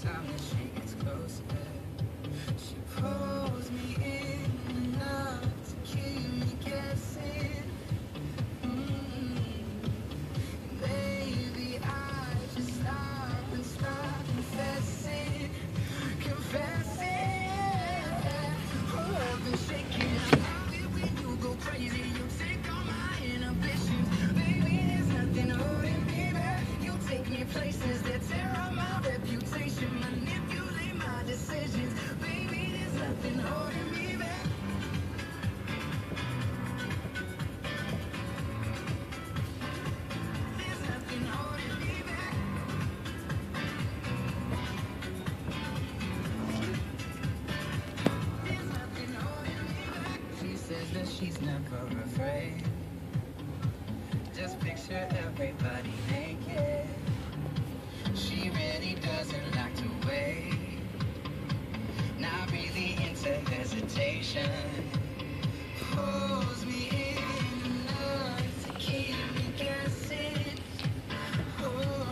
time that she gets closer, she pulls me in enough to keep me guessing. Baby, I just stop confessing, confessing. Oh, I've been shaking. I love it when you go crazy. You take all my inhibitions. Baby, there's nothing holding me back. You take me places that tear up my reputation, manipulate my decisions. Baby, there's nothing holding me back. There's nothing holding me back. There's nothing holding me back. She says that she's never afraid. Just picture everybody naked. She really doesn't like to wait. Not really into hesitation. Pulls me in enough to keep me guessing. Oh,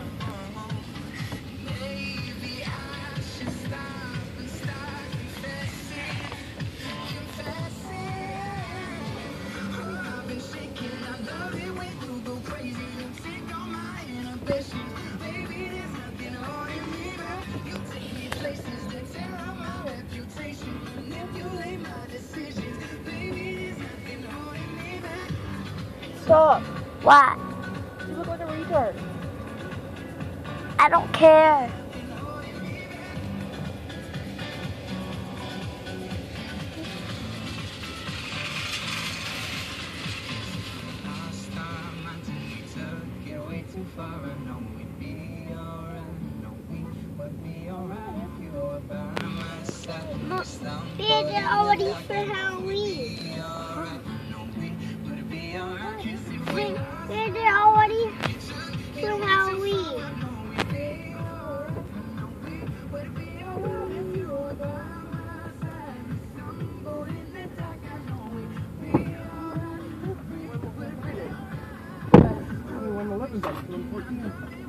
maybe I should stop confessing, confessing. Oh, I've been shaking. I love it when you go crazy. You take all my inhibitions. Baby, there's nothing holding me back. You take me places that tear up my reputation, manipulate my decisions. Baby, there's nothing holding me back. Stop. What? You look like a retard. I don't care. Last time I took it way too far. I know we'd be alright. I know we would be alright if you were by my side. They're already for Halloween. Be alright. I know we would be alright. 'Cause if we They're already for Halloween. When 11's up, 14.